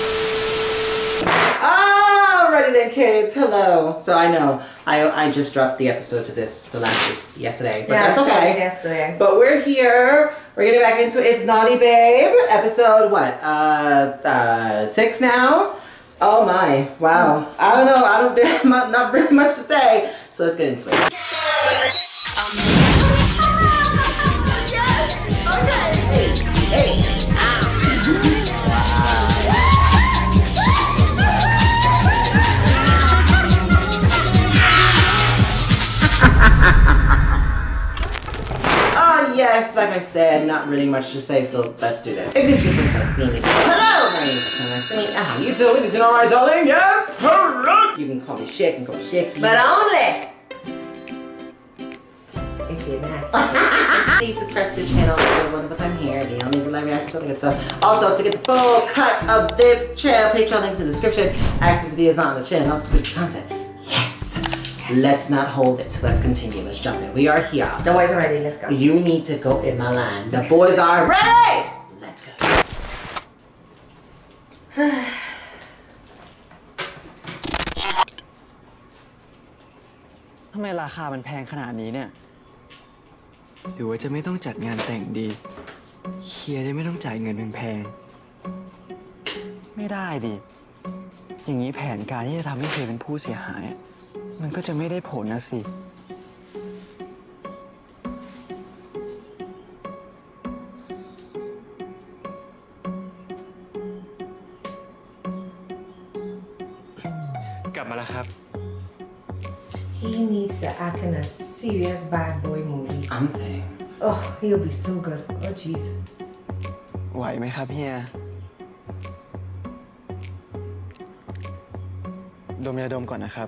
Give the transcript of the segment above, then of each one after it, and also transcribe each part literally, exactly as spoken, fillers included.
Alrighty then, kids. Hello. So I know I I just dropped the episode to this the last it's yesterday, but yeah, that's okay. Yesterday. But we're here. We're getting back into It's Naughty Babe episode what? Uh, uh, six now. Oh my! Wow. I don't know. I don't not not very much to say. So let's get into it. Um, yes. Okay. Hey. Hey. Oh yes, like I said, not really much to say, so let's do this. If this is your first time seeing me, hello, my name is How you doing? You doing alright, darling? Yeah? Alright! You can call me Shake and call me Shaky. But only if you're nice. Please subscribe to the channel if you have a wonderful time here. The only live reaction to good stuff. Also, to get the full cut of this channel, Patreon links in the description, access videos on the channel, and also switch content. Yes! Let's not hold it. Let's continue. Let's jump in. We are here. The boys are ready. Let's go. You need to go in my line. The boys are ready! Let's go. ทำไมราคามันแพงขนาดนี้เนี่ยหรือว่าจะไม่ต้องจัดงานแต่งดีเฮียจะไม่ต้องจ่ายเงินแพงๆไม่ได้ดิอย่างนี้แผนการที่จะทำให้เฮียเป็นผู้เสียหายมันก็จะไม่ได้ผลนะสิกลับมาแล้วครับ He needs to act in a serious bad boy movie. I'm saying. Oh, he'll be so good. Oh, jeez. ไหวไหมครับเฮียดมยาดมก่อนนะครับ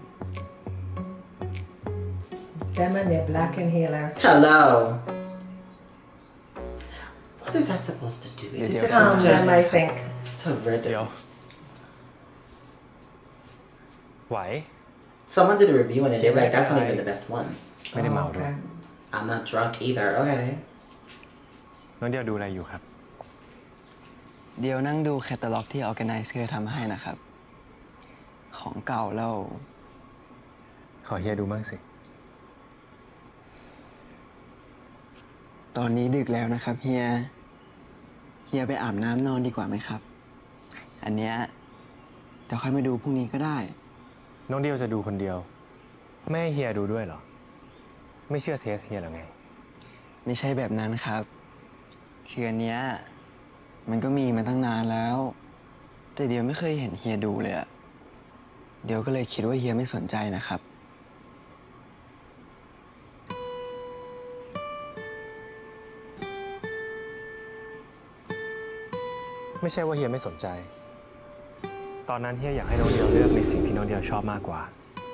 Them and their black inhaler. Hello. What is that supposed to do? Is it supposed to... Them, I think. To rid it. ไหว Someone did a review and they're like, that's not even the best one. ไม่ได้เมาด้วย I'm not drunk either. Okay. น้องเดียวดูอะไรอยู่ครับเดี๋ยวนั่งดูแคตตาล็อกที่ Organize เคยทำให้นะครับของเก่าแล้วขอเฮียดูบ้างสิตอนนี้ดึกแล้วนะครับเฮียเฮียไปอาบน้ำนอนดีกว่าไหมครับอันเนี้ยเดี๋ยวค่อยมาดูพรุ่งนี้ก็ได้น้องเดียวจะดูคนเดียวไม่ให้เฮียดูด้วยเหรอไม่เชื่อเทสเฮียหรอไงไม่ใช่แบบนั้นครับคืออันเนี้ยมันก็มีมาตั้งนานแล้วแต่เดียวไม่เคยเห็นเฮียดูเลยอะเดียวก็เลยคิดว่าเฮียไม่สนใจนะครับไม่ใช่ว่าเฮียไม่สนใจตอนนั้นเฮียอยากให้น้องเดียวเลือกในสิ่งที่น้องเดียวชอบมากกว่า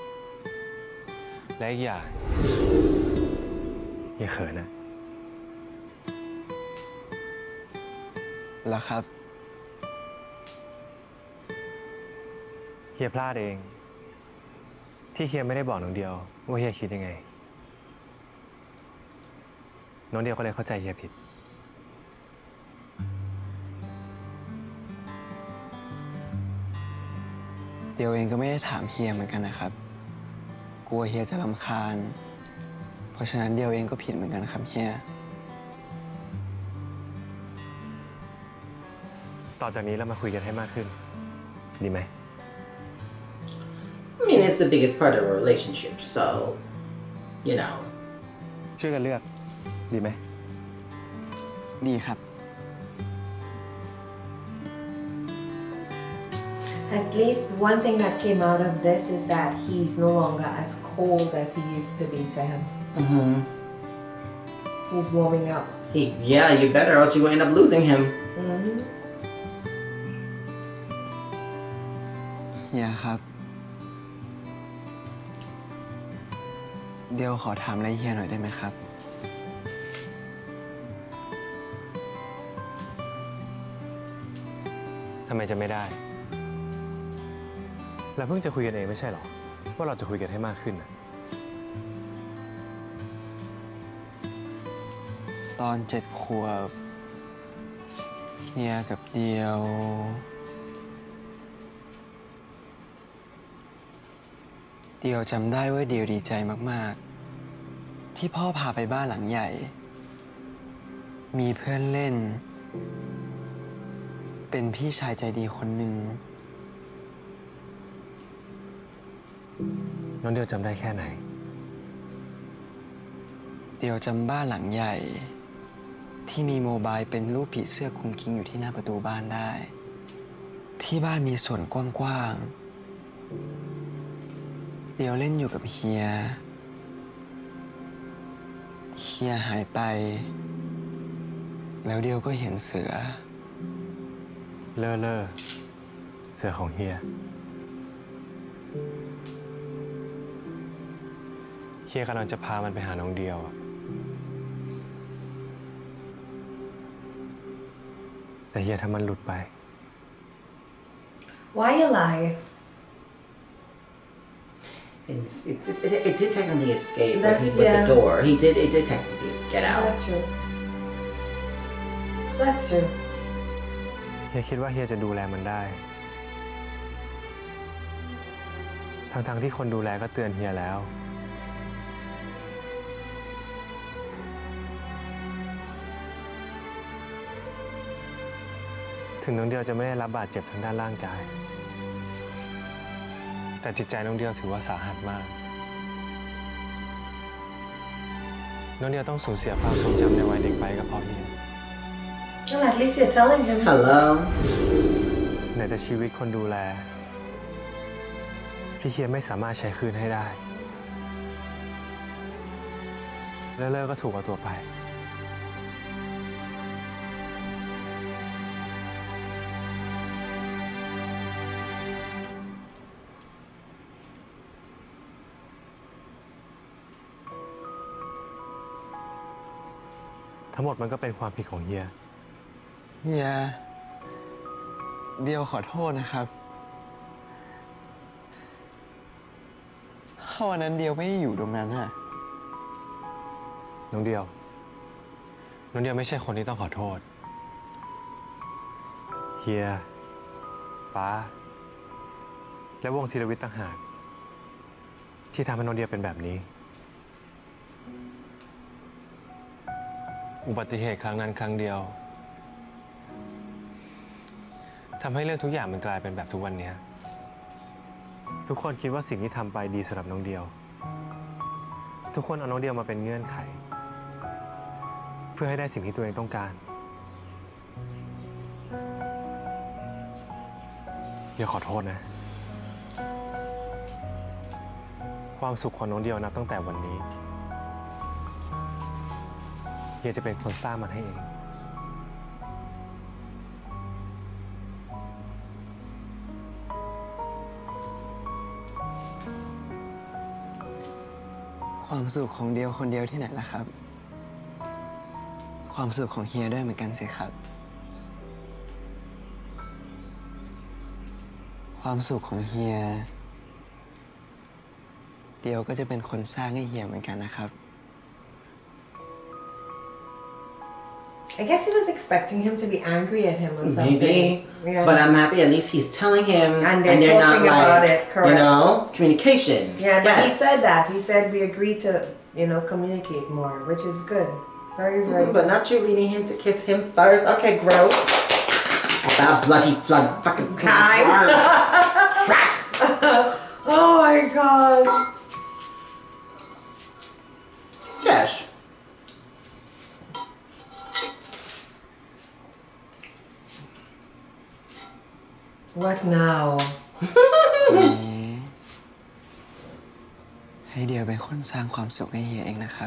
และอีกอย่างเฮียเขินนะแล้วครับเฮียพลาดเองที่เฮียไม่ได้บอกน้องเดียวว่าเฮียคิดยังไงน้องเดียวก็เลยเข้าใจเฮียผิดเดียวเองก็ไม่ได้ถามเฮียเหมือนกันนะครับกลัวเฮียจะรำคาญเพราะฉะนั้นเดียวเองก็ผิดเหมือนกันครับเฮียต่อจากนี้เรามาคุยกันให้มากขึ้นดีไหม I mean, it's the biggest part of a relationship, so, you know. ช่วยกันเลือกดีไหมดีครับ At least one thing that came out of this is that he's no longer as cold as he used to be to him. Mm-hmm. He's warming up. He, yeah, you better, or else you will end up losing him. Mm-hmm. เฮียครับเดี๋ยวขอถามอะไรเฮียหน่อยได้ไหมครับทำไมจะไม่ได้เราเพิ่งจะคุยกันเองไม่ใช่หรอว่าเราจะคุยกันให้มากขึ้นนะตอนเจ็ดขวบเฮียกับเดียวเดียวจำได้ว่าเดียวดีใจมากๆที่พ่อพาไปบ้านหลังใหญ่มีเพื่อนเล่นเป็นพี่ชายใจดีคนหนึ่งน้องเดียวจำได้แค่ไหนเดียวจำบ้านหลังใหญ่ที่มีโมบายเป็นรูปผีเสื้อคุงคิงอยู่ที่หน้าประตูบ้านได้ที่บ้านมีส่วนกว้างๆเดียวเล่นอยู่กับเฮียเฮียหายไปแล้วเดียวก็เห็นเสือเลอเลอเสือของเฮียเฮียกำลังจะพามันไปหาน้องเดียวแต่เฮียทำมันหลุดไป Why you lie? It's, it, it, it, it did technically escape when That's, he with yeah. the door. He did. It did technically get out. That's true. That's true. เฮียคิดว่าเฮียจะดูแลมันได้ทั้งๆที่คนดูแลก็เตือนเฮียแล้วถึงน้องเดียวจะไม่ได้รับบาดเจ็บทางด้านร่างกายแต่จิตใจน้องเดียวถือว่าสาหัสมากน้องเดียวต้องสูญเสียความทรงจำในวัยเด็กไปก็เพราะเฮีย Well, at least you're telling him. Hello. ไหนจะชีวิตคนดูแลที่เฮียไม่สามารถใช้คืนให้ได้เลอเลอก็ถูกเอาตัวไปทั้งหมดมันก็เป็นความผิดของเฮียเฮียเดียวขอโทษนะครับถ้าวันนั้นเดียวไม่อยู่ตรงนั้นอะน้องเดียวน้องเดียวไม่ใช่คนที่ต้องขอโทษเฮียป้าและวงธีรวิทย์ต่างหากที่ทำให้น้องเดียวเป็นแบบนี้อุบัติเหตุครั้งนั้นครั้งเดียวทำให้เรื่องทุกอย่างมันกลายเป็นแบบทุกวันนี้ทุกคนคิดว่าสิ่งที่ทำไปดีสำหรับน้องเดียวทุกคนเอาน้องเดียวมาเป็นเงื่อนไขเพื่อให้ได้สิ่งที่ตัวเองต้องการเฮียขอโทษนะความสุขของน้องเดียวนับตั้งแต่วันนี้เฮียจะเป็นคนสร้างมันให้เองความสุขของเดียวคนเดียวที่ไหนล่ะครับความสุขของเฮียด้วยเหมือนกันสิครับความสุขของเฮียเดียวก็จะเป็นคนสร้างให้เฮียเหมือนกันนะครับ I guess he was expecting him to be angry at him or something. Maybe. Yeah. But I'm happy at least he's telling him and they're, and they're talking not about like, it, correct. You know, communication. Yeah, yes. he said that. He said we agreed to, you know, communicate more, which is good. Very, very mm, But not you leading him to kiss him first. Okay, gross. About bloody, blood, fucking time. Oh my god. Yes. What now? ให้เดียวเป็นคนสร้างความสุขให้เฮียเองนะครับ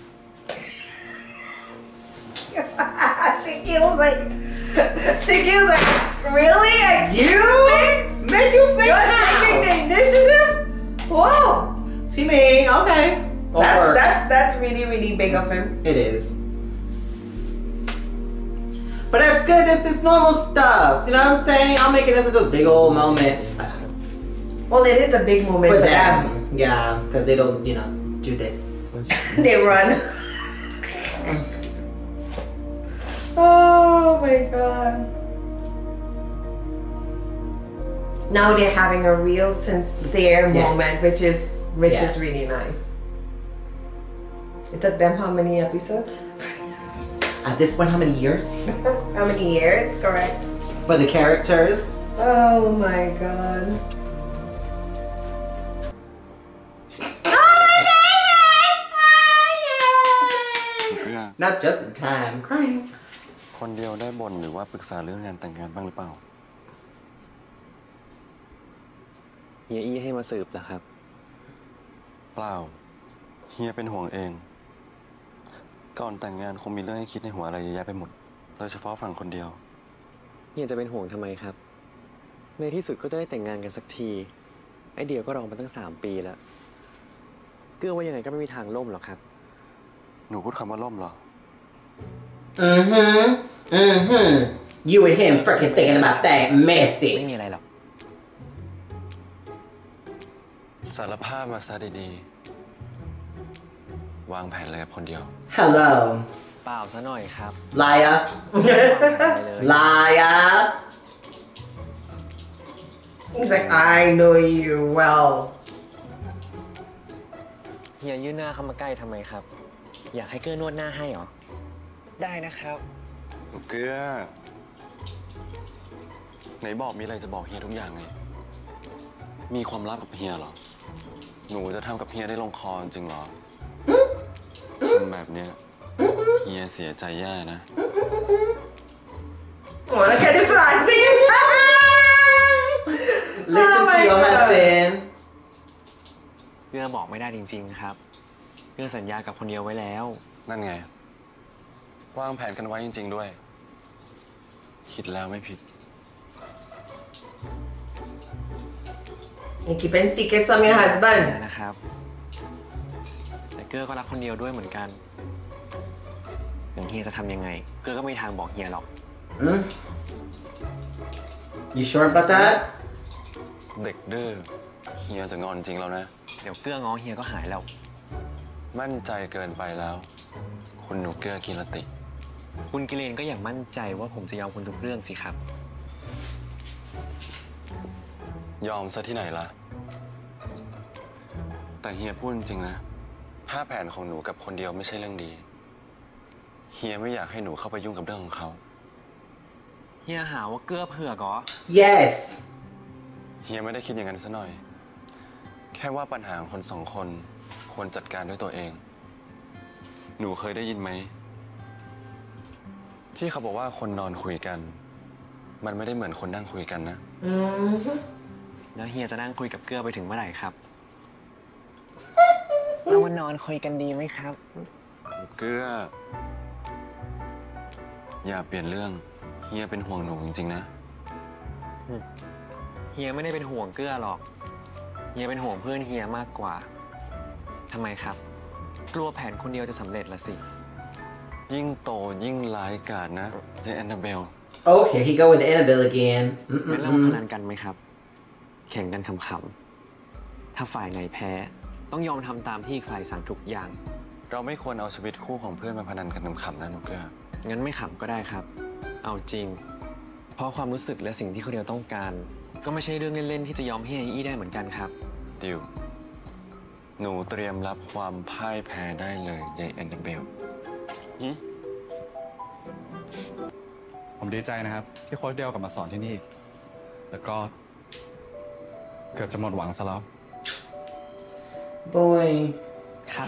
She feels like she feels like really you make you think you're how? taking the initiative. Whoa. See me? Okay. That's that's that's really really big of him. It is. But that's good. It's, it's normal stuff. You know what I'm saying? I'll make it as a big old moment. Well, it is a big moment for for them. them. Yeah, because they don't, you know, do this. They run. Oh my god. Now they're having a real sincere yes. moment, which is which Yes. is really nice. It took them how many episodes? At this point, how many years How many years? Correct. for the characters? Oh my god. Not just in time. Crying. คนเดียวได้บ่นหรือว่าปรึกษาเรื่องงานแต่งงานบ้างหรือเปล่าเฮียอี้ให้มาสืบเหรอครับเปล่า เฮียเป็นห่วงเอง ก่อนแต่งงานคงมีเรื่องให้คิดในหัวอะไรเยอะแยะไปหมด โดยเฉพาะฝั่งคนเดียวเฮียจะเป็นห่วงทำไมครับ ในที่สุดก็จะได้แต่งงานกันสักที ไอเดียวก็รอมาตั้งสามปีแล้ว เกื้อว่ายังไงก็ไม่มีทางล่มหรอกครับหนูพูดคำว่าล่มเหรอ Mm-hmm. Mm-hmm. You and him freaking thinking about that ไม่ messy. มีอะไรหรอกสารภาพมาซะดีๆ วางแผนอะไรกับคนเดียว Hello. เปล่าซะหน่อยครับ Liar. ไม่ได้วางแผนอะไรเลย Liar. He's like, I know you well. เฮียยื่นหน้าเข้ามาใกล้ทำไมครับ อยากให้เกื้อนวดหน้าให้เหรอ ได้นะครับเกลือ ไหนบอกมีอะไรจะบอกเฮียทุกอย่างไง มีความลับกับเฮียเหรอ หนูจะทำกับเฮียได้ลงคอจริงเหรอทำแบบเนี้ยเฮียเสียใจแย่นะ Oh, look at the flag face. Listen Oh to my your God. husband. เกื้อบอกไม่ได้จริง ๆ ครับ เกื้อสัญญากับคนเดียวไว้แล้วนั่นไง วางแผนกันไว้จริงๆด้วย คิดแล้วไม่ผิด You keeping secrets from your husband. นะครับ แต่เกื้อก็รักคนเดียวด้วยเหมือนกันถึงเฮียจะทำยังไง เกื้อก็ไม่มีทางบอกเฮียหรอก Mm? You sure about that? เด็กดื้อเฮียจะงอนจริงแล้วนะเดี๋ยวเกื้อง้อเฮียก็หายแล้วมั่นใจเกินไปแล้ว คุณหนูเกื้อกิรติคุณกิเลนก็อย่างมั่นใจว่าผมจะยอมคุณทุกเรื่องสิครับยอมซะที่ไหนล่ะ แต่เฮียพูดจริงนะ ถ้าแผนของหนูกับคนเดียวไม่ใช่เรื่องดี เฮียไม่อยากให้หนูเข้าไปยุ่งกับเรื่องของเขาเฮียหาว่าเกื้อเผือกเหรอ Yes. เฮียไม่ได้คิดอย่างนั้นซะหน่อย แค่ว่าปัญหาของคนสองคนควรจัดการด้วยตัวเอง หนูเคยได้ยินไหม ที่เขาบอกว่าคนนอนคุยกัน มันไม่ได้เหมือนคนนั่งคุยกันนะ Mm-hmm. แล้วเฮียจะนั่งคุยกับเกื้อไปถึงเมื่อไหร่ครับเรามานอนคุยกันดีไหมครับเกื้อ อย่าเปลี่ยนเรื่อง เฮียเป็นห่วงหนูจริงๆนะเฮียไม่ได้เป็นห่วงเกื้อหรอก เฮียเป็นห่วงเพื่อนเฮียมากกว่า ทำไมครับ กลัวแผนคนเดียวจะสำเร็จละสิยิ่งโตยิ่งร้ายกาจนะเจแอนนาเบล Oh, here he go with the Annabelle again. งั้นเรามาพ Mm-mm-mm. นันกันไหมครับ แข่งกันขำๆ ถ้าฝ่ายไหนแพ้ ต้องยอมทำตามที่อีกฝ่ายสั่งทุกอย่างเราไม่ควรเอาชีวิตคู่ของเพื่อนมาพนันกันขำๆนะหนูเกื้องั้นไม่ขำก็ได้ครับ เอาจริง เพราะความรู้สึกและสิ่งที่คนเดียวต้องการ ก็ไม่ใช่เรื่องเล่นๆที่จะยอมให้ไอ้อี้ได้เหมือนกันครับดิว หนูเตรียมรับความพ่ายแพ้ได้เลยยายแอนนาเบลผมดีใจนะครับ ที่โค้ชเดียวกลับมาสอนที่นี่ แล้วก็เกือบจะหมดหวังซะแล้ว Boy. ครับ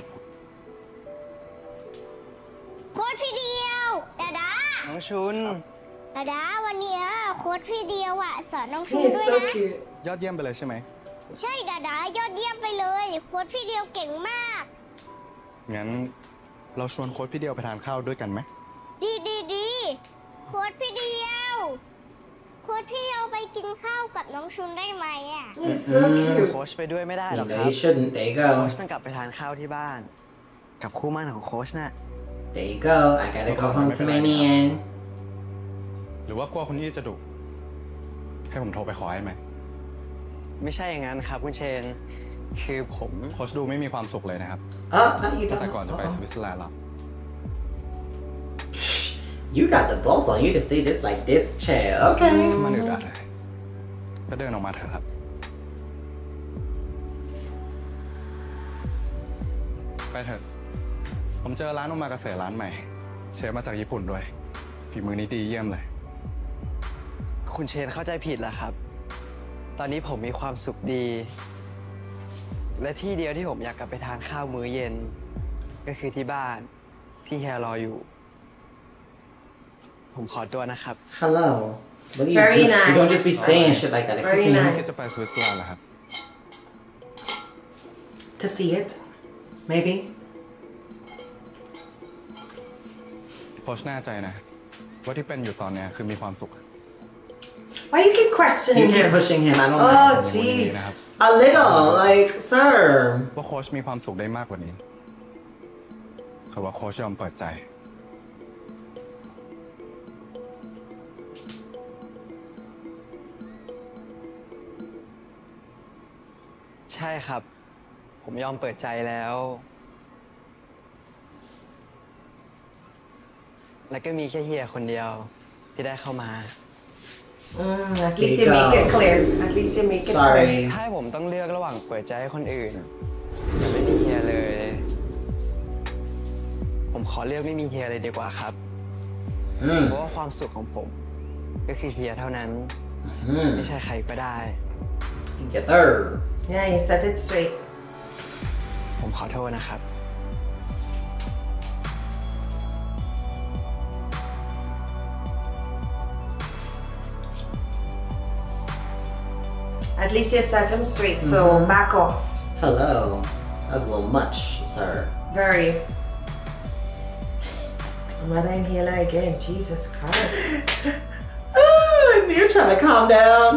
โค้ชพี่เดียวดาดาน้องชุนดาดาวันเนี้ยโค้ชพี่เดียวอะสอนน้องชู He's ด้วย so นะ cute. ยอดเยี่ยมไปเลยใช่ไหมใช่ดาดายอดเยี่ยมไปเลย โค้ชพี่เดียวเก่งมากงั้นเราชวนโค้ชพี่เดียวไปทานข้าวด้วยกันไหมดีดีดีโค้ชพี่เดียวโค้ชพี่เดียวไปกินข้าวกับน้องชุนได้ไหมอะ He's so cute. โค้ชไปด้วยไม่ได้หร You อกค know รับ you shouldn't. There you โค้ go. ชต้องกลับไปทานข้าวที่บ้าน กับคู่หมั่นของโค้ชน่ะ There you go. I gotta go home to my man. หรือว่ากลัวคุณอี้จะดุให้ผมโทรไปขอให้ไหมไม่ใช่อย่างนั้นครับคุณเชน คือผมโค้ชดูไม่มีความสุขเลยนะครับ Oh, no, you ตั้งแต่ don't. ก่อนจะไป Uh-oh. สวิตเซอร์แลนด์แล้ว You got the balls on you to say this like this, child. Okay. มันอึดอัดเลยก็เดินออกมาเถอะครับไปเถอะ ผมเจอร้านโอมากาเสะร้านใหม่ เชฟมาจากญี่ปุ่นด้วยฝีมือนี้ดีเยี่ยมเลยคุณเชนเข้าใจผิดแล้วครับ ตอนนี้ผมมีความสุขดี และที่เดียวที่ผมอยากกลับไปทานข้าวมื้อเย็น ก็คือที่บ้านที่เฮียรออยู่ ผมขอตัวนะครับ Hello. What do you Very do? nice. You don't just be saying shit like that. Excuse Very me. nice. คิดจะไปสวิตเซอร์แลนด์เหรอครับ To see it, maybe. โค้ชแน่ใจนะว่าที่เป็นอยู่ตอนเนี้ยคือมีความสุข Why you keep questioning You keep him? pushing him. I don't Oh, like. jeez. A little, like, sir. ว่าโค้ชมีความสุขได้มากกว่านี้คือว่าโค้ชยอมเปิดใจใช่ครับ ผมยอมเปิดใจแล้ว แล้วก็มีแค่เฮียคนเดียวที่ได้เข้ามา Mm, at least you make it clear. At least you make it clear. Sorry. ถ้าให้ผมต้องเลือกระหว่างเปิดใจให้คนอื่นกับไม่มีเฮียเลย ผมขอเลือกไม่มีเฮียเลยดีกว่าครับ Mm. เพราะว่าความสุขของผม ก็คือเฮียเท่านั้น Mm. ไม่ใช่ใครก็ได้ Get her. Yeah, you set it straight. ผมขอโทษนะครับ At least you set him straight, so back off. Hello. That was a little much, sir. Very. Mother inhaler again. Jesus Christ. You're trying to calm down.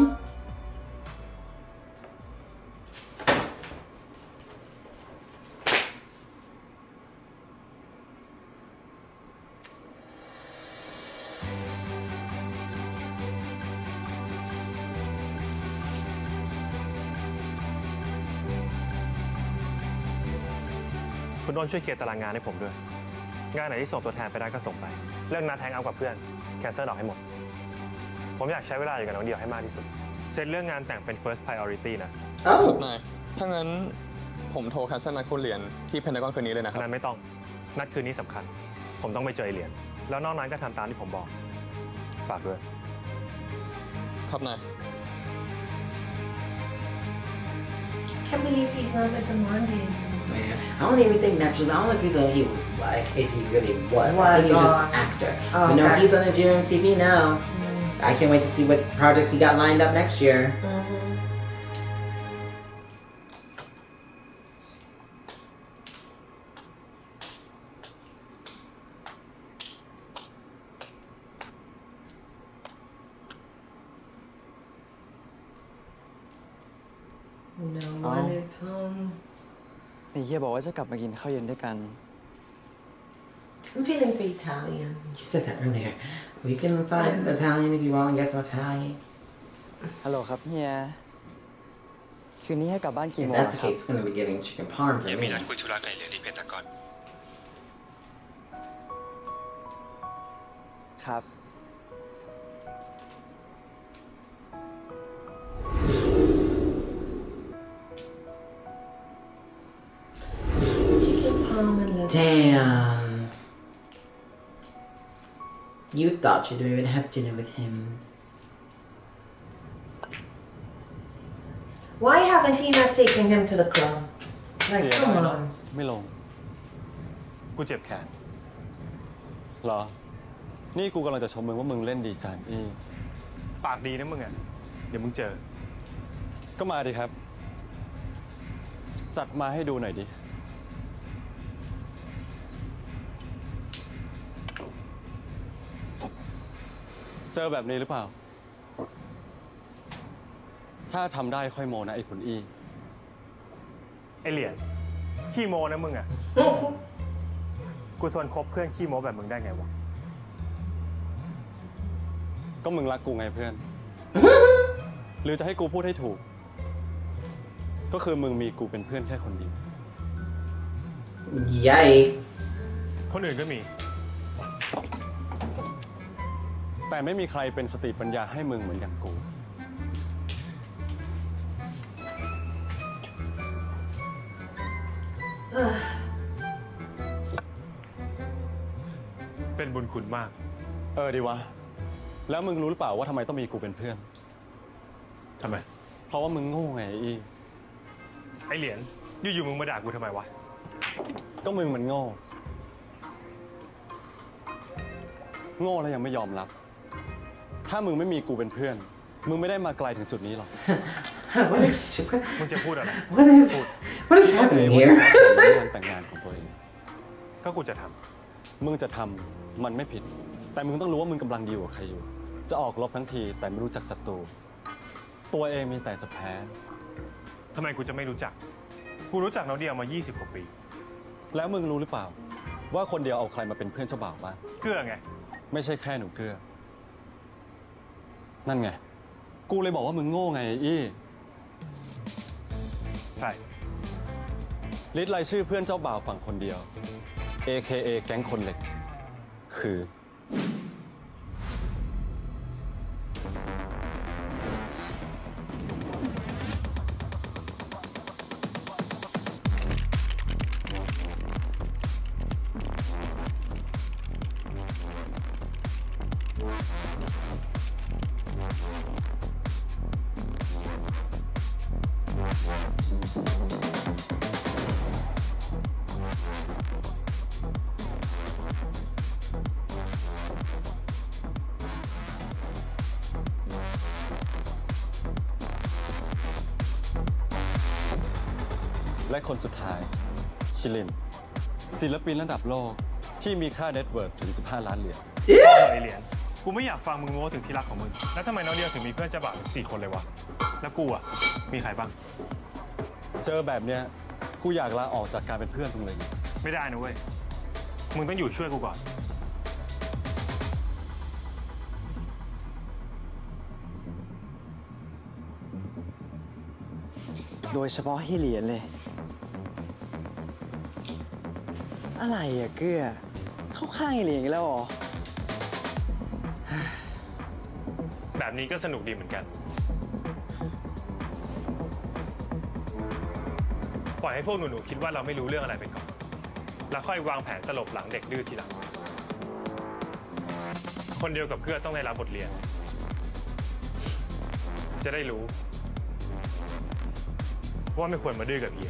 คุณอ้นช่วยเคลียร์ตารางงานให้ผมด้วย งานไหนที่ส่งตัวแทนไปได้ก็ส่งไป เรื่องนัดแฮงเอาท์กับเพื่อน แคนเซิลออกให้หมด ผมอยากใช้เวลาอยู่กับน้องเดียวให้มากที่สุด เซตเรื่องงานแต่งเป็น first priority นะ Oh. นายถ้างั้นผมโทรแคนเซิลนัดคุณเหรียญที่เพนทากอนคืนนี้เลยนะคอัรันบนั้นไม่ต้อง นัดคืนนี้สำคัญ ผมต้องไปเจอไอเหรียญ แล้วนอกนั้นก็ทำตามที่ผมบอก ฝากด้วยครับนาย Can't believe he's not with the Monday anymore. Man, I don't even think naturally. I don't know if he thought he was like if he really was. I Was think he was just on. actor. Oh, but no, okay. he's on Nigerian T V now. I can't wait to see what projects he got lined up next year. Mm-hmm. No one is home. แต่เฮียบอกว่าจะกลับมากินข้าวเย็นด้วยกัน I'm feeling very Italian. You said that earlier. We can find Italian if you want to get some Italian. ฮัลโหลครับเฮีย คืนนี้ให้กลับบ้านกี่ If โมง that's ค the รับ case, it's going to be giving chicken parm for ยังมี me. นัดคุยธุระกับไอเหรียญที่เพนทากอนครับ Chicken parm and lettuce. Damn. You thought you'd even have dinner with him. Why haven't he not taken him to the club? Like, Yeah, come I know. on. ไม่ลงกูเจ็บแขนเหรอ นี่กูกำลังจะชมมึงว่ามึงเล่นดีจังอีปากดีนะมึงอ่ะ เดี๋ยวมึงเจอก็มาดิครับ จัดมาให้ดูหน่อยดิ เจอแบบนี้หรือเปล่า ถ้าทำได้ค่อยโมนะไอ้ขุนอีไอเหรียญขี้โมนะมึงอ่ะ กูทนคบเพื่อนขี้โมแบบมึงได้ไงวะก็มึงรักกูไงเพื่อน หรือจะให้กูพูดให้ถูก ก็คือมึงมีกูเป็นเพื่อนแค่คนเดียว Yikes. คนอื่นก็มีแต่ไม่มีใครเป็นสติปัญญาให้มึงเหมือนอย่างกู Ugh. เป็นบุญคุณมากเออดีวะแล้วมึงรู้หรือเปล่าว่าทำไมต้องมีกูเป็นเพื่อนทำไมเพราะว่ามึงโง่ไงอีไอเหรียญอยู่ๆมึงมาด่ากูทำไมวะก็มึงมันโง่โง่แล้วยังไม่ยอมรับถ้ามึงไม่มีกูเป็นเพื่อนมึงไม่ได้มาไกลถึงจุดนี้หรอกมึงจะพูดอะไร What is What is happening here งานแต่งงานของตัวเองก็กูจะทำมึงจะทำมันไม่ผิดแต่มึงต้องรู้ว่ามึงกำลังดีกว่าใครอยู่จะออกรบทั้งทีแต่ไม่รู้จักศัตรูตัวเองมีแต่จะแพ้ทำไมกูจะไม่รู้จักกูรู้จักน้องเดียวมายี่สิบกว่าปีแล้วมึงรู้หรือเปล่าว่าคนเดียวเอาใครมาเป็นเพื่อนเจ้าบ่าวบ้างเกื้อไงไม่ใช่แค่หนูเกื้อนั่นไงกูเลยบอกว่ามึงโง่ไงอี้ใช่ลิสต์รายชื่อเพื่อนเจ้าบ่าวฝั่งคนเดียว เอ เค เอ แก๊งคนเหล็กคือและคนสุดท้ายคิรินศิลปินระดับโลกที่มีค่าเน็ตเวิร์ธถึงสิบห้าล้านเหรียญไอเหรียญกูไม่อยากฟังมึงโม้ถึงที่รักของมึงแล้วทำไมน้องเดียวถึงมีเพื่อนเจ้าบ่าวสี่คนเลยวะแล้วกูอ่ะมีใครบ้างเจอแบบเนี้ยกูอยากลาออกจากการเป็นเพื่อนมึงเลยไม่ได้นะเว้ยมึงต้องอยู่ช่วยกูก่อนโดยเฉพาะให้เหรียญเลยอะไรอะเกื้อเข้าข้างเหรียญแล้วหรอแบบนี้ก็สนุกดีเหมือนกันปล่อยให้พวกหนูๆคิดว่าเราไม่รู้เรื่องอะไรไปก่อนแล้วค่อยวางแผนตลบหลังเด็กดื้อทีหลังคนเดียวกับเกื้อต้องได้รับบทเรียนจะได้รู้ว่าไม่ควรมาดื้อกับเฮีย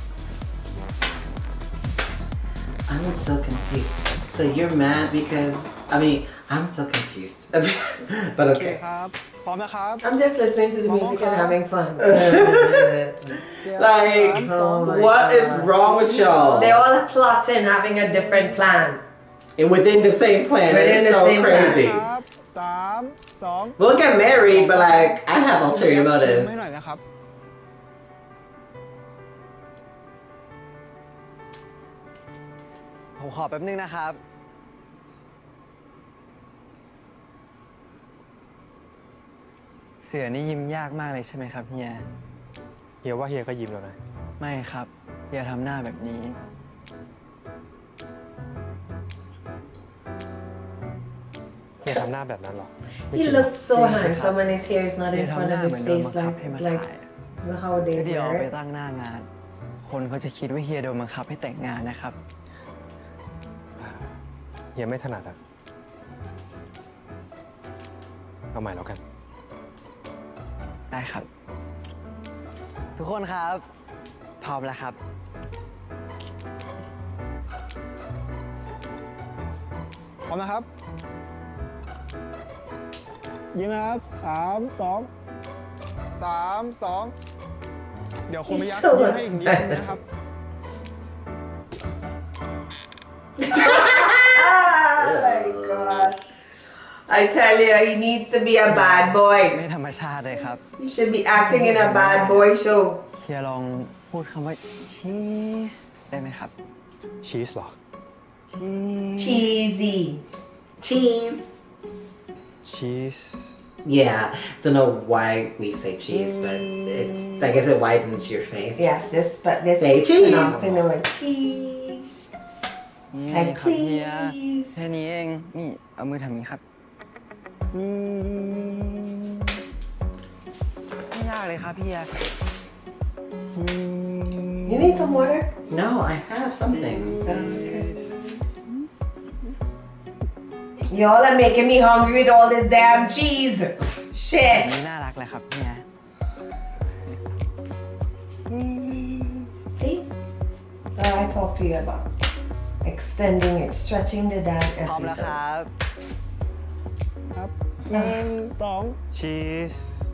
I'm so confused. So you're mad because I mean I'm so confused. But okay. ครับพร้อมนะครับ I'm just listening to the music and having fun. Like what is wrong with y'all? They all are plotting, having a different plan. And within the same plan. Within it's the so same crazy. Plan. สามสอง We'll get married, but like I have ulterior motives. ไม่หน่อยนะครับผมขอแป๊บนึงนะครับเสือนี่ยิ้มยากมากเลยใช่ไหมครับเฮียเฮียว่าเฮียก็ยิ้มแล้วนะไม่ครับอย่าทำหน้าแบบนี้เฮียทำหน้าแบบนั้นหรอ He looks so handsome when his hair is not in front of his face like like how they wear it เดี๋ยวไปตั้งหน้างานคนเขาจะคิดว่าเฮียโดนบังคับให้แต่งงานนะครับเฮียไม่ถนัดอะเอาใหม่แล้วกันได้ครับทุกคนครับพร้อมแล้วครับพร้อมนะครับยิงนะครับสามสองสามสองเดี๋ยวคุณไม่ยักยิงให้อีกนิดนะครับ Oh my god I tell you he needs to be a bad boy ไม่ธรรมชาติเลยครับ You should be acting in a bad boy show เฮียลองพูดคำว่า cheese ได้ไหมครับ cheese หรอ cheesy cheese cheese yeah don't know why we say cheese but it's I guess it widens your face yes this but this say cheese pronouncing the word cheese and please แค่นี้เองนี่เอามือทำนี้ครับไม่ยากเลยครับพี่ You need some water? No, I have something. Okay. Y'all are making me hungry with all this damn cheese. นี่ Shit. น่ารักเลยครับเฮีย See? That I talked to you about. Extending it, stretching the damn พร้อมแล้วค episodes. รับครับหนึ่งสองชีส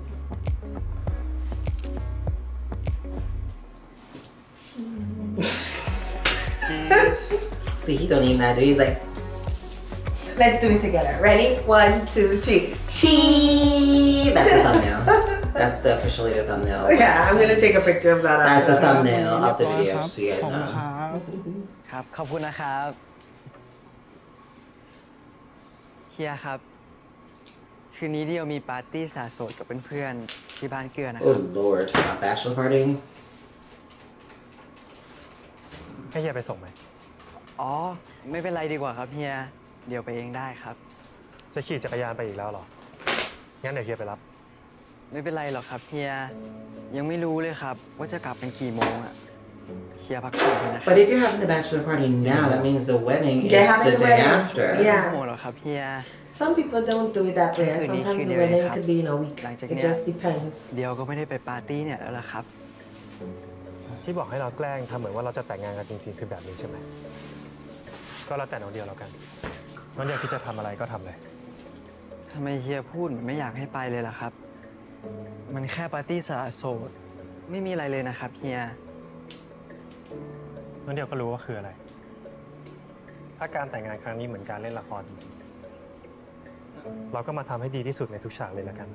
See, he don't even know. He's like, Let's do it together. Ready? One, two, three. cheese. That's a thumbnail. That's the officially the thumbnail. Yeah, I'm gonna take a picture of that. That's after a that. thumbnail of the video, so you guys know. ครับ ขอบคุณนะครับเฮียครับ คืนนี้เดียวมีปาร์ตี้สาโสดกับเพื่อนๆที่บ้านเกลือนะครั Oh Lord, a bachelor party. ให้เฮียไปส่งไหมอ๋อ ไม่เป็นไรดีกว่าครับเฮีย เดี๋ยวไปเองได้ครับจะขี่จักรยานไปอีกแล้วเหรอ งั้นเดี๋ยวเฮียไปรับไม่เป็นไรหรอกครับเฮีย ยังไม่รู้เลยครับว่าจะกลับเป็นกี่โมงอะเฮียพักผ่อนเถอะนะครับ But if you're having the bachelor party now, that means the wedding is They're having the the day wedding. after. ไม่ Yeah. โมงหรอกครับเฮีย Some people don't do it that way, and คืนนี้ sometimes คืน the เดียวเอง wedding ครับ could be in a week. หลังจาก It เนี้ย just depends. เดียวก็ไม่ได้ไปปาร์ตี้เนี่ยแล้วล่ะครับที่บอกให้เราแกล้งทำเหมือนว่าเราจะแต่งงานกันจริงๆ คือแบบนี้ใช่ไหม ก็แล้วแต่น้องเดียวแล้วกัน น้องเดียวคิดจะทำอะไรก็ทำเลยทำไมเฮียพูดเหมือนไม่อยากให้ไปเลยล่ะครับ มันแค่ปาร์ตี้สละโสด ไม่มีอะไรเลยนะครับเฮียน้องเดียวก็รู้ว่าคืออะไร ถ้าการแต่งงานครั้งนี้เหมือนการเล่นละครจริงๆ เราก็มาทำให้ดีที่สุดในทุกฉากเลยละกัน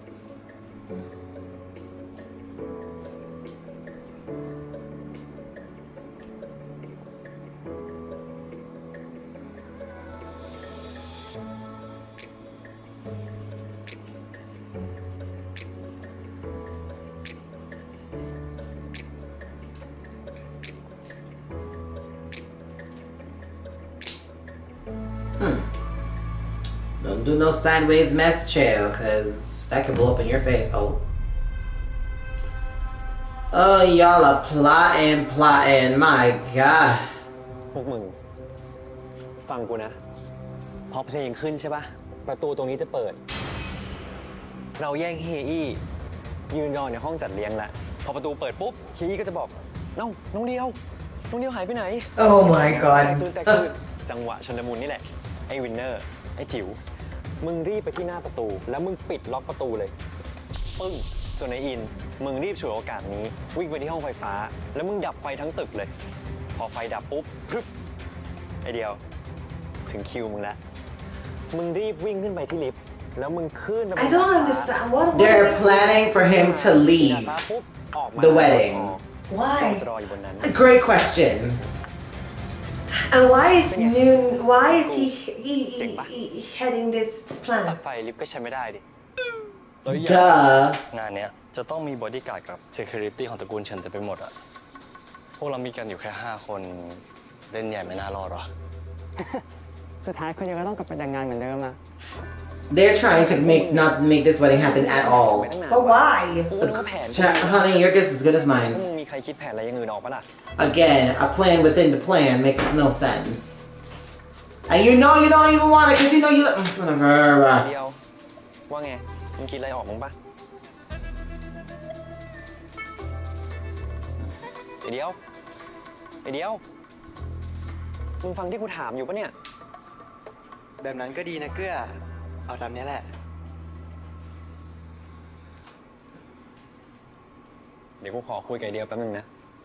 Don't do no sideways mess, chill, cause that could blow up in your face. Oh. Oh, y'all are plotting, plotting. My God. พวกมึง ฟังกูนะ พอเพลงขึ้นใช่ปะประตูตรงนี้จะเปิด เราแย่งเฮียอี้ยืนรอในห้องจัดเลี้ยงแหละพอประตูเปิดปุ๊บเฮียอี้ก็จะบอกน้องน้องเดียวน้องเดียวหายไปไหน Oh my แต god. กตื่นแตกตื่นจังหวะชนมุนนี่แหละไอ้วินเนอร์ไอ้จิ๋วมึงรีบไปที่หน้าประตูแล้วมึงปิดล็อกประตูเลยปึ้งส่วนไอ้อินมึงรีบฉวยโอกาสนี้วิ่งไปที่ห้องไฟฟ้าแล้วมึงดับไฟทั้งตึกเลยพอไฟดับปุ๊บพรึบไอเดียวถึงคิวมึงแล้วมึงรีบวิ่งขึ้นไปที่ลิฟต์แล้วมึงขึ้นไปบน I don't understand. What? what They're are they- planning for him to ดา leave ดฟ้าปุ๊บออกมา the wedding. Why? จะรออยู่บนนั้น A great question. And why is Noon? Why is he he, he, he heading this ตัด plan? ไฟลิฟต์ก็ใช้ไม่ได้ดิ Duh. งานเนี้ยจะต้องมีบอดี้การ์ดกับ Security ของตระกูลเฉินเต็มไปหมดอะพวกเรามีกันอยู่แค่ห้าคนเล่นใหญ่ไม่น่ารอดหรอสุดท้ายคนเดียวก็ต้องกลับไปแต่งงานเหมือนเดิมอะ They're trying to make not make this wedding happen at all. But why? กูก็นึกว่าแผน Ch- honey, your guess is as good as มึ mine. งมีใครคิดแผนอะไรอย่างอื่นออกปะล่ะ Again, a plan within the plan makes no sense. And you know you don't even want it because you know you. Whatever. เดียวว่าไงมึงคิดอะไรออกมึงปะไอเดียวไอเดียวมึงฟังที่กูถามอยู่ปะเนี่ยแบบนั้นก็ดีนะเกื้อ เอาตามนี้แหละเดี๋ยวกูขอคุยกับไอเดียวแป๊บนึงนะ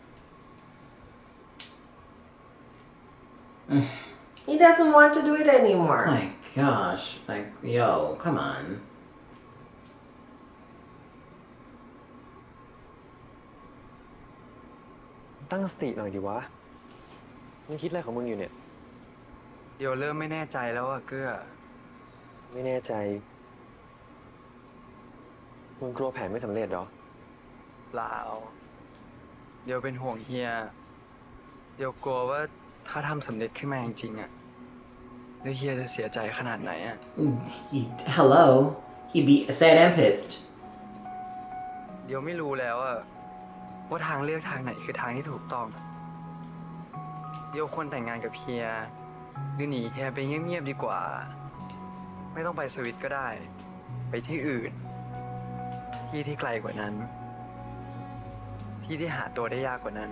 He doesn't want to do it anymore. My gosh. Like, yo, come on. ตั้งสติหน่อยดิวะมึงคิดอะไรของมึงอยู่เนี่ยเดี๋ยวเริ่มไม่แน่ใจแล้วอะเกื้อไม่แน่ใจมึงกลัวแผนไม่สำเร็จเหรอเปล่า เดี๋ยวเป็นห่วงเฮีย เดี๋ยวกลัวว่าถ้าทำสำเร็จขึ้นมาจริงๆอะแล้วเฮียจะเสียใจขนาดไหนอะ He, hello. He'd be sad and pissed. เดี๋ยวไม่รู้แล้วอะว่าทางเลือกทางไหนคือทางที่ถูกต้อง เดี๋ยวควรแต่งงานกับเฮียหรือหนีเฮียไปเงียบๆดีกว่าไม่ต้องไปสวิตก็ได้ ไปที่อื่น ที่ที่ไกลกว่านั้น ที่ที่หาตัวได้ยากกว่านั้น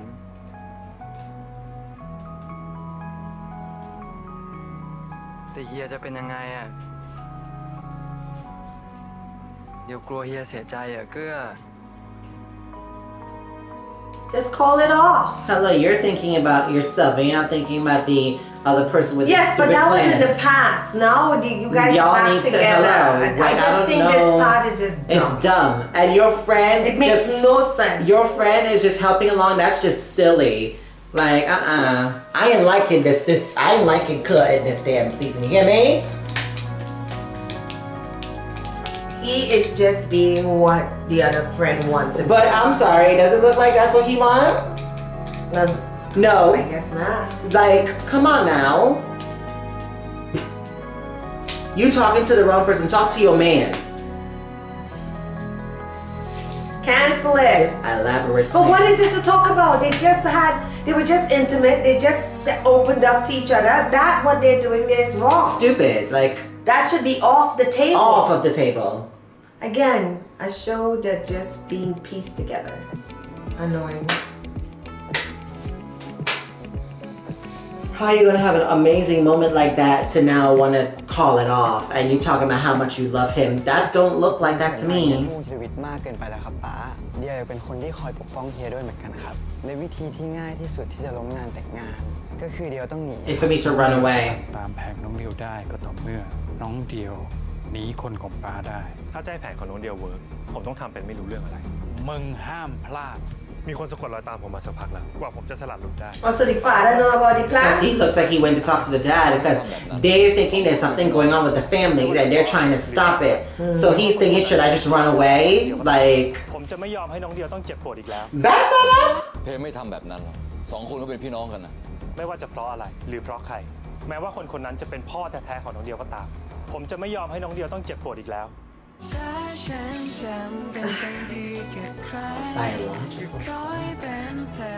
แต่เฮียจะเป็นยังไงอ่ะ เดี๋ยวกลัวเฮียเสียใจอ่ะเกื้อ Just call it off. Hello, you're thinking about yourself, and you're not thinking about the other person with Yes, the but stupid that plan. was in the past. Now you guys Y'all are back need to together. hello. I, Like, I I just don't think know. this part is just dumb. It's dumb, and your friend It makes just, no sense. Your friend is just helping along. That's just silly. Like, uh-uh. I ain't liking this. This I ain't liking cut in this damn season. You hear me? He is just being what the other friend wants him. But I'm sorry. Does it look like that's what he wants? No, No. I guess not. Like, come on now. You talking to the wrong person. Talk to your man. Cancel it. This elaborate But plan. what is it to talk about? They just had, they were just intimate. They just opened up to each other. That what they're doing is wrong. Stupid. Like, That should be off the table. off of the table. Again, a show that just being pieced together. Annoying. How are you gonna have an amazing moment like that to now want to call it off? And you talking about how much you love him? That don't look like that to เฮีย me. มุ่งชีวิตมากเกินไปแล้วครับป๋าเดียเป็นคนที่คอยปกป้องเฮียด้วยเหมือนกันครับในวิธีที่ง่ายที่สุดที่จะล้มงานแต่งงาน ก็คือเดียวต้องหนี It's for me to run away. ตามแผนน้องเดียวได้ก็ต่อเมื่อน้องเดียวหนีคนของป้าได้ถ้าใจแผนของน้องเดียวเวิร์กผมต้องทำเป็นไม่รู้เรื่องอะไรมึงห้ามพลาดมีคนสะกดรอยตามผมมาสักพักแล้วกว่าผมจะสลัดหลุดได้ Oh, so the father know about the Because plan? he looks like he went to talk to the dad because they're thinking there's something going on with the family that they're trying to stop it. So he's thinking, should I just run away? Like, ผมจะไม่ยอมให้น้องเดียวต้องเจ็บปวดอีกแล้ว back that up? เทไม่ทำแบบนั้นหรอกสองคนก็เป็นพี่น้องกันนะไม่ว่าจะเพราะอะไรหรือเพราะใคร แม้ว่าคนคนนั้นจะเป็นพ่อแท้ๆของน้องเดียวก็ตาม ผมจะไม่ยอมให้น้องเดียวต้องเจ็บปวดอีกแล้ว Biological.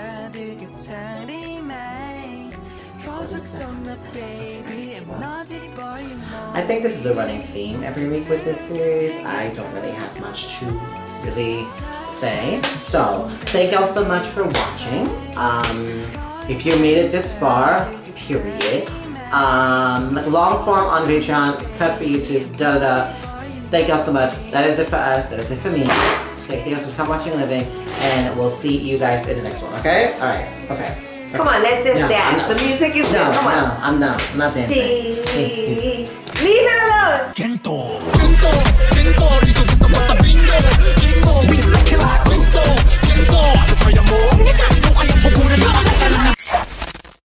I think this is a running theme every week with this series. I don't really have much to really say. So, thank y'all so much for watching. Um, if you made it this far, period. Um, long form on Patreon, cut for YouTube, da da da. Thank y'all so much. That is it for us. That is it for me. Thank you guys for watching and living, and we'll see you guys in the next one. Okay? All right. Okay. Come on, let's just No, dance. I'm The not- music is No, good. Come on. no, I'm not. I'm not dancing. Tea. Leave it alone. Kento, Kento, Kento, digo que esta pasta bingo, bingo, bingo, like